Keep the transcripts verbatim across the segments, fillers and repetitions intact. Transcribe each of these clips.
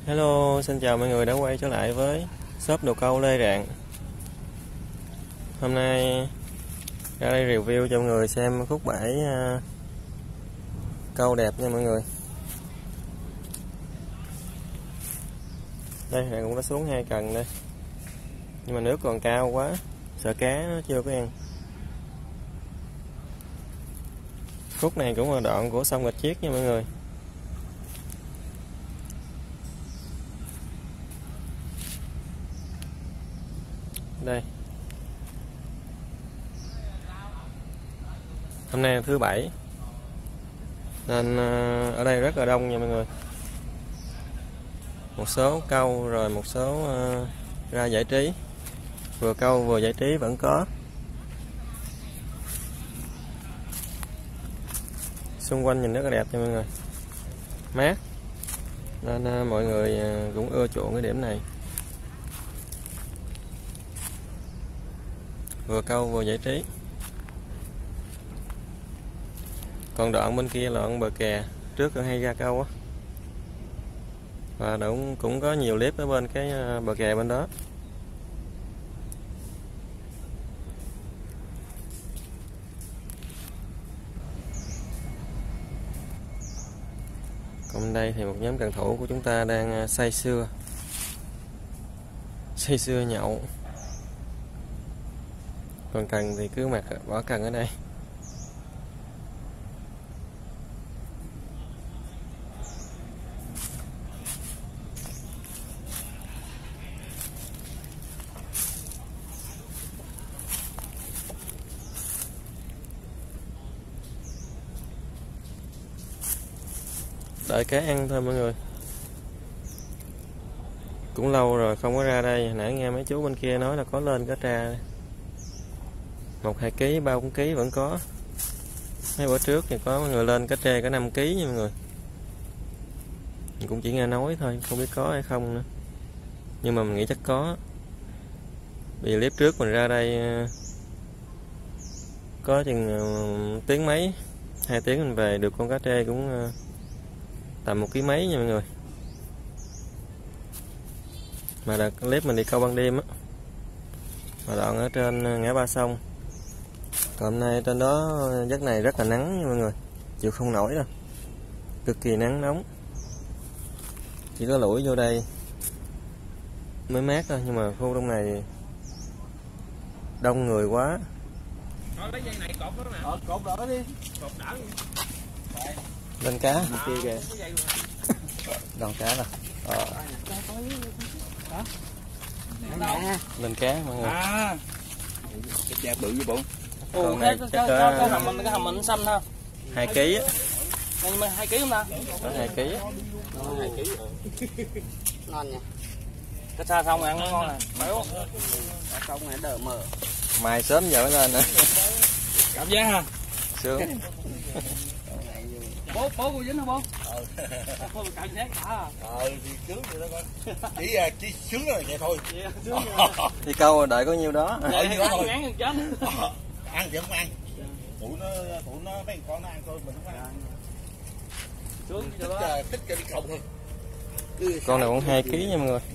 Hello, xin chào mọi người đã quay trở lại với shop đồ câu Lê Rạng. Hôm nay ra đây review cho mọi người xem khúc bãi uh, câu đẹp nha mọi người. Đây Rạng cũng đã xuống hai cần đây, nhưng mà nước còn cao quá, sợ cá nó chưa có ăn. Khúc này cũng là đoạn của sông Rạch Chiếc nha mọi người. Đây, hôm nay là thứ bảy nên ở đây rất là đông nha mọi người. Một số câu rồi một số ra giải trí, vừa câu vừa giải trí vẫn có. Xung quanh nhìn rất là đẹp nha mọi người, mát nên mọi người cũng ưa chuộng cái điểm này, vừa câu vừa giải trí. Còn đoạn bên kia là đoạn bờ kè, trước còn hay ra câu á, và cũng cũng có nhiều clip ở bên cái bờ kè bên đó. Còn đây thì một nhóm cần thủ của chúng ta đang say sưa say sưa nhậu. Còn cần thì cứ mặc bỏ cần ở đây. Đợi cá ăn thôi mọi người. Cũng lâu rồi không có ra đây, nãy nghe mấy chú bên kia nói là có lên cá tra đây. Một hai ký, ba bốn ký vẫn có. Mấy bữa trước thì có người lên cá trê cả năm ký nha mọi người. Mình cũng chỉ nghe nói thôi, không biết có hay không nữa. Nhưng mà mình nghĩ chắc có. Vì clip trước mình ra đây có chừng tiếng mấy, hai tiếng mình về được con cá trê cũng tầm một ký mấy nha mọi người. Mà là clip mình đi câu ban đêm á, mà đoạn ở trên ngã ba sông. Còn hôm nay trên đó giấc này rất là nắng nha mọi người, chịu không nổi đâu, cực kỳ nắng nóng. Chỉ có lủi vô đây mới mát thôi, nhưng mà khu đông này đông người quá. Lên cá kia kìa, đòn cá rồi. Ờ. Lên cá mọi người. À, cái chè bự với bộ. Còn này cái, chắc cái, có cái hầm cái hầm xanh ha. hai ký á. Nhưng mà hai ký không ta? Có hai ký á. hai ký. Ngon nha. Cái xa xong ăn nó ngon nè, béo. Xong này đỡ mỡ. Mai sớm giờ mới lên nữa. Cảm giác ha. Sướng. Bố bố cô dính hả bố? Ừ. Cảm giác đã. Ờ thì sướng vậy đó con. Chỉ chỉ sướng rồi vậy thôi. Đi câu đợi có nhiêu đó. Đợi nhiêu đó thôi. Ăn chết. Ăn thì không ăn. Tụi nó tụi nó mấy con nó ăn thôi, mình không ăn. Sướng thích là thích cho đi câu thôi. Con này cũng hai ký nha mọi người.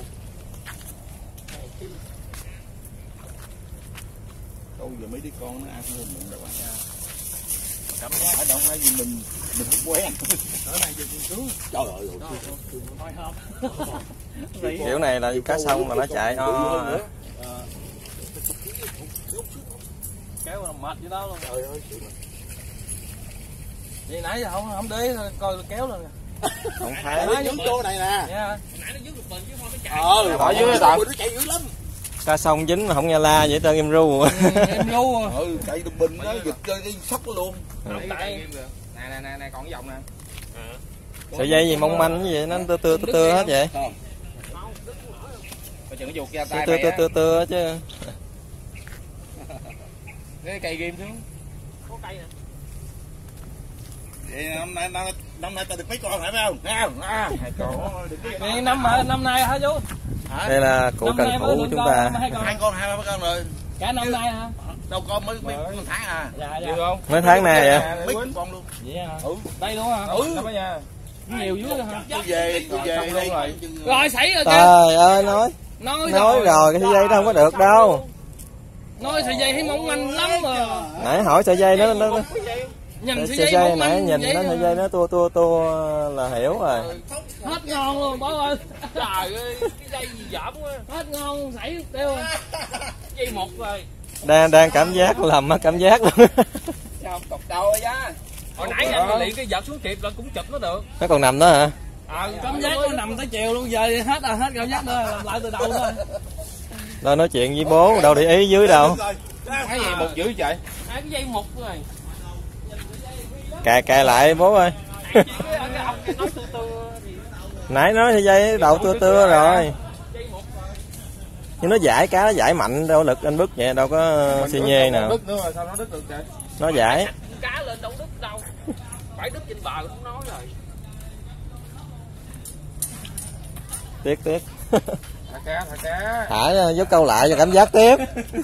Câu giờ mấy đứa con nó ăn hơn mình đâu ăn. Cảm giác ở đâu hay gì mình mình không quen. Ở đây giờ cứu. Trời ơi. Kiểu này là cá sông mà nó chạy o. Kéo là mệt với đó luôn. Trời ơi. Vậy nãy giờ không không để coi kéo lên. Không phải. Nó dưới chỗ này nè. Dạ. Nãy nó dưới một bình chứ không nó chạy. Ờ, ở dưới tận. Nó chạy dữ lắm. Cá sông dính mà không nghe la vậy tên em ru. Em ru. Ừ, chạy đùm bình nó giật chơi đi sóc nó luôn. Nè nè nè nè còn cái vòng nè. Sợi dây gì mong manh như vậy, nó tưa tưa tưa hết vậy. Coi chừng cái ruột ra tay tưa tưa tưa tưa chứ. Cái cây ghim xuống. Có cây nè. Vậy năm nay năm nay ta được mấy con phải không? Nghe không? À, hai con. Vậy năm năm nay hả chú? Đây là cụ cần thủ của chúng ta. Hai con, hai ba con rồi. Cả năm nay hả? Đâu con mới mấy tháng à. Dạ dạ. Không? Mấy tháng này vậy? Mấy con luôn. Vậy hả? Ừ. Đây luôn hả? Ừ. Đâu bây giờ? Nhiều dưới hả? Tôi về, tôi về đây. Rồi, rồi xảy rồi kìa. Trời ơi nói. Nói, Nói rồi cái sợi dây đó không có được đâu. Nói sợi dây thấy mỏng manh lắm mà. Nãy hỏi sợi dây nó nó Nhìn sợi sợi dây, dây dây mỏng nãy manh nhìn vậy nó mà. sợi dây nó tua tua tua là hiểu rồi. Hết ngon luôn bố ơi. Trời ơi, cái dây gì dởm quá. Hết ngon xảy đeo. Dây một rồi. Đang đang cảm giác lầm á, cảm giác luôn. Sao cọc đầu rồi á. Hồi nãy anh liền cái giật xuống kịp là cũng chụp nó được. Nó còn nằm đó hả? Ờ, cảm giác nó nằm tới chiều luôn, giờ hết rồi, hết cảm giác nữa, làm lại từ đầu thôi. Đâu nói chuyện với bố, đâu để ý dưới đâu. Cái gì một dữ vậy? Hai cái dây mục rồi. Cài cài lại bố ơi. Nãy nói sợi dây đậu tua tua rồi. Nhưng nó giải cá, nó giải mạnh đâu lực anh bứt vậy, đâu có xi nhê nào. Đứt nữa rồi, sao nó đứt được vậy? Nó giải. Cá lên đâu đứt đâu. Phải đứt trên bờ không nói rồi. Tiếc tiếc. Thả cá, thả cá. Thả dấu câu lại cho cảm giác tiếp.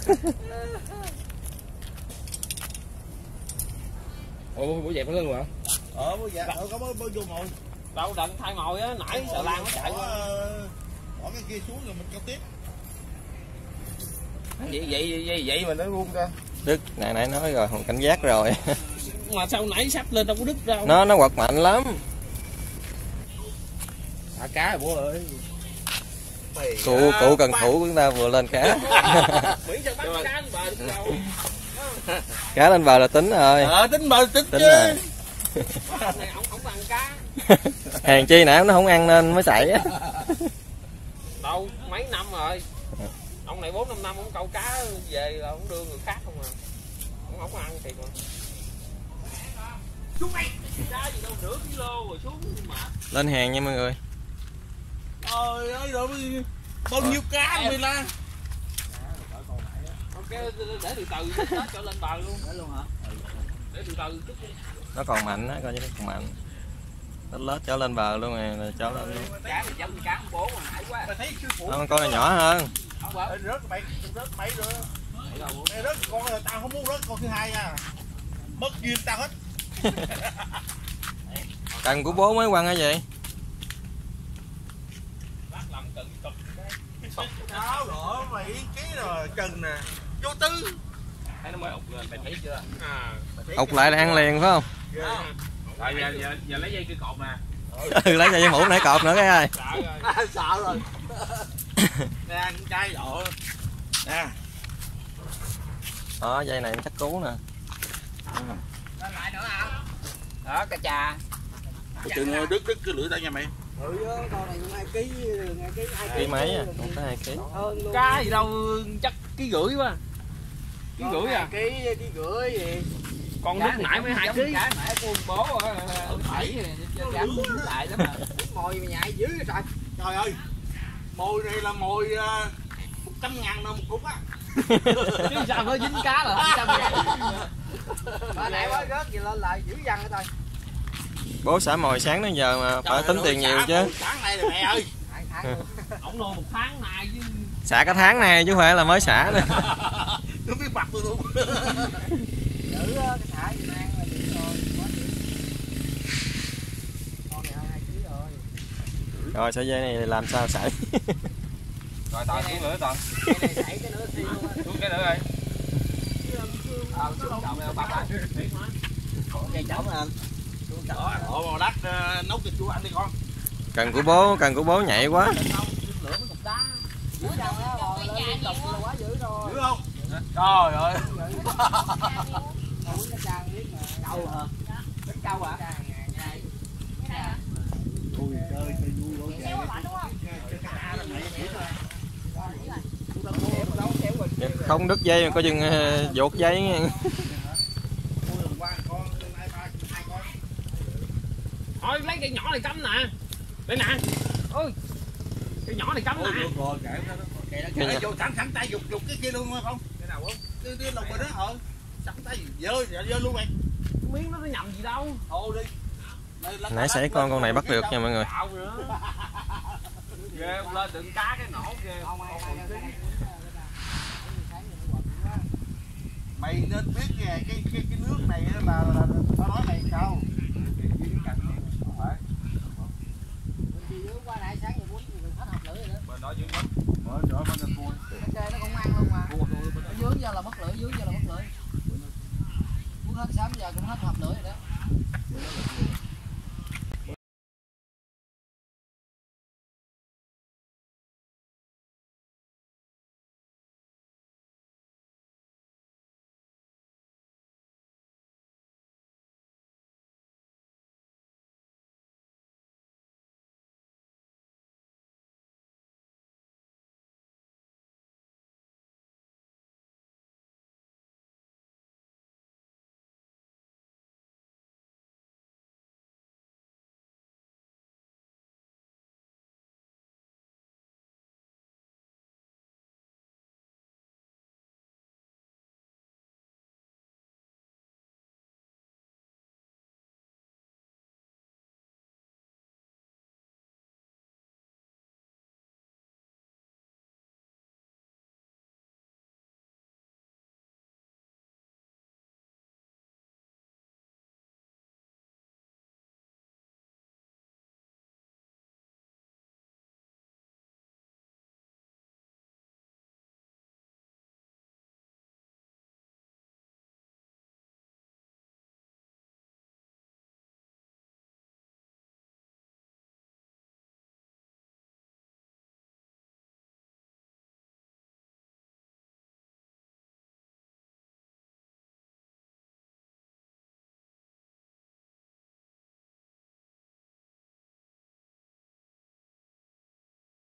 Ủa, bữa dẹp nó lên hả? Ờ, bữa dạ, ờ, có bữa vô mồi. Đâu, đừng thay mồi á, nãy sợ lan nó chạy. Bỏ, bỏ cái kia xuống rồi mình câu tiếp. Vậy vậy vậy vậy mà nó luôn ra. Đứt, nãy nãy nói rồi, không cảnh giác rồi. Mà sao nãy sắp lên đâu có đứt đâu. Nó nó quật mạnh lắm. Thả cá rồi bố ơi. Cụ cụ cần thủ của chúng ta vừa lên cá. Miễn cho bắt cá lên bờ được đâu. Cá lên bờ là tính rồi. Ờ, tính bờ tính, Tính chứ. rồi. Này ổng ổng ăn cá. Hèn chi nãy nó không ăn nên mới xảy á. Đâu, mấy năm rồi. Ông này bốn năm năm ông câu cá về là ông đưa người khác không à. Ông không ăn thiệt mà. Xuống đây. Cá gì đâu nửa kilo rồi xuống mà. Lên hàng nha mọi người. Trời ơi, rồi bao nhiêu cá mày la. Ok, để từ từ đó cho lên bờ luôn. Để luôn hả? Để từ từ chút. Nó còn mạnh á, coi như nó còn mạnh. Lết lết cho lên bờ luôn nè, rồi cho lên luôn. Cá thì giống như cá con bố mà nãy quá. Mày thấy sư phụ. Nó con này nhỏ hơn. Không phải rớt mày, rớt mày rồi. Mày rớt con rồi tao không muốn rớt con thứ hai nha. Mất duyên tao hết. Cần của bố mới quăng hả vậy? Lát làm cần cực cái. Sao rồi mày ký rồi Trần nè. Vô tư. Thấy nó mới ụt lên, mày thấy chưa? À, Ụt lại là ăn liền phải không? rồi giờ, giờ, giờ lấy dây cây cột nè. Ừ, lấy dây mũ nãy cọp nữa cái ơi. Sợ rồi. À, sợ rồi. Nè, con trai độ. Nè. Đó, dây này chắc cứu nè. Lên lại nữa hả? Đó, cà chà. Chừng đứt đứt cái lưỡi tao nha mày. Ừ, con này hai ký, hai ký, hai Ký mấy à? Không có hai ký. Cá gì đâu chắc ký rưỡi quá. Ký rưỡi à? Ký, ký rưỡi gì? Con lúc nãy mới hai ký. Cái nãy của bố à, bảy giảm lại đó mà. Mồi mà nhại dữ vậy trời. Trời ơi. Mồi này là mồi một trăm ngàn đồng một cục á. Chứ sao mới dính cá là hai trăm ngàn. Bà nãy mới rớt gì lên lại dữ dằn hết rồi. Bố xả mồi sáng đến giờ mà phải tính tiền nhiều chứ. Sáng nay là mẹ ơi. Ổng nuôi một tháng nay chứ. Xả cả tháng này chứ không phải là mới xả nữa. Nó biết mặt tôi luôn. Giữ cái thả gì mang là được rồi. Con này hai ký rồi. Rồi sợi dây này làm sao sảy? Rồi toàn xuống nữa toàn. Cái này sảy cái nữa xi luôn á. Xuống cái nữa rồi. Ờ, xuống trọng này bắp lại. Cây chổng nè. Đó, ổ bò đất nấu thịt chua ăn đi con. Cần của bố, cần của bố nhạy quá. Dữ dằn á, bò lên tục là quá dữ rồi. Dữ không? Trời ơi. Uống cái trang biết mà. Câu hả? Bánh câu hả? Ôi trời, trời vui lỗ chạy. Không đứt dây mà coi chừng vuột dây nha. Thôi lấy cây nhỏ này cắm nè. Đây nè. Ôi. Cây nhỏ này cắm nè. Rồi kệ nó. Kệ nó vô sẵn sẵn tay dục dục cái kia luôn không? Cái nào không? Cái cái lồng bên đó hả? Sẵn tay dơ dơ luôn mày. Miếng nó nó nhầm gì đâu. Thôi đi. Nãy xảy con con này bắt được nha mọi người. Ghê lên đựng cá cái nổ ghê. Mày nên biết nghe cái cái cái nước này là là tao nói mày sao? qua này sáng giờ quýnh thì hết hợp lưỡi rồi đó. Bên đó dưới mất. Mở chỗ bên đây cua. Cái kê nó cũng ăn luôn mà. Ở dưới giờ là mất lưỡi, dưới giờ là mất lưỡi. Muốn hết sáng giờ cũng hết hợp lưỡi rồi đó.